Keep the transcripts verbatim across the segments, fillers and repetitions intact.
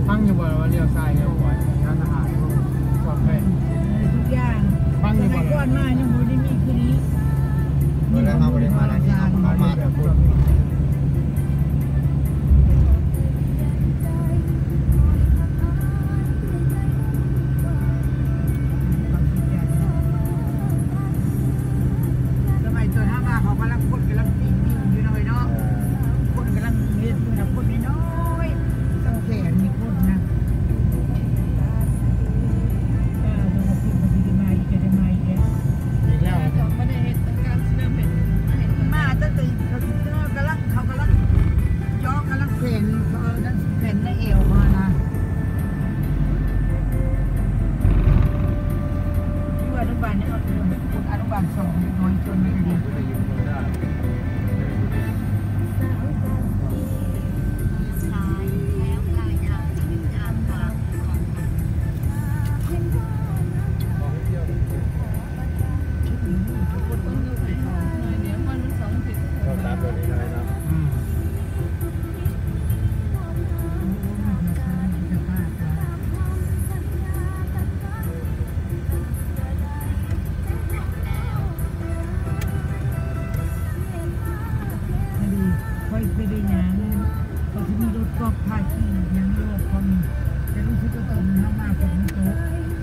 ฟังอยู่บ่ว่าเลี้ยวซ้ายเลี้ยวขวาร้านอาหารกาแฟทุกอย่างฟังอยู่บ่ก่อนมายังบ่ได้มีคือนี้เวลาเขาบริมาณที่เขาเขามาแบบพูดสมัยตัวห้ามาเขากำลังคนกำลังตีนิ่งอยู่หน่อยเนาะคนกำลังเรียนนะคนน้อยต้องแขนมีคนนะเออดูว่าพี่มันจะมาอีกจะมาอีกอีกแล้วไม่ได้เห็นการเริ่มเห็นมาตั้งแต่เขากำลังเขากำลังย่อกำลังเพ่นเขานั่นเพ่นในเอวมานะที่อนุบาลเนี่ยคุณอนุบาลสองน้อยจนไม่ดีเราตามตัวนี้เลยนะค่อยไปได้ยังพอที่มีรถกอบพาขี่ยังโลกคนจะรู้สึกว่าตอนน้ำมาฝนตก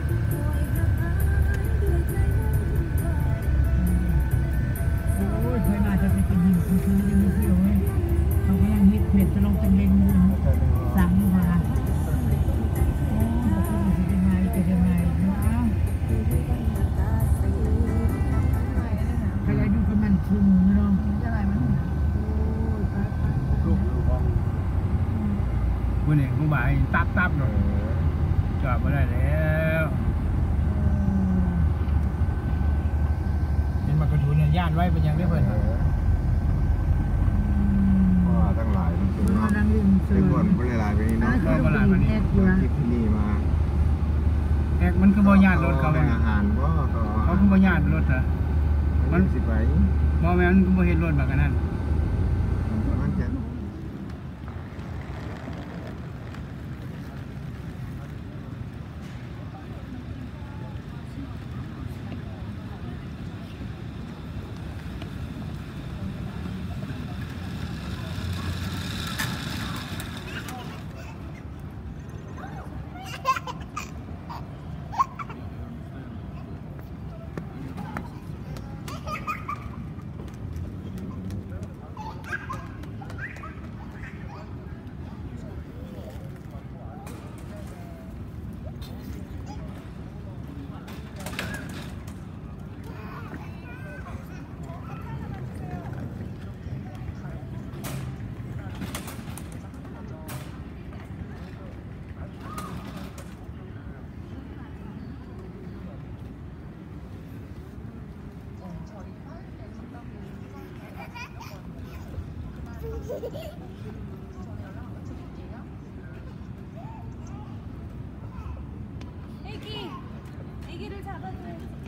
โอ้ยเคยมาจะไปกินหินซื้อยังไม่เที่ยวเลยเขาก็ยังฮิตเผ็ดจะลงเป็นเลนมุนสั่งมาโอ้บอกว่าจะได้มาจะได้มาเนาะใครอายุประมาณชั่วโมงเนาะจะอะไรมันลูกลูกของคุณเองกูบ่ายตับตับเลยจอดไม่ได้แล้วเป็นมากระทุนเนี่ยย่านไว้เป็นยังได้เพิ่นเพราะว่าทั้งหลายมันคือเนาะเป็นคนบริหลายไปนี่เนาะก็มาหลายวันนี้คิดที่นี่มาแอกมันคือบ่ย่านรถเขาเป็นอาหารบ่เขาคือบ่ย่านรถเหรอมันสิไปบ่แม่นมันคือบ่เห็นรถแบบนั้นมันจะ 애기, 애기를 잡아줘.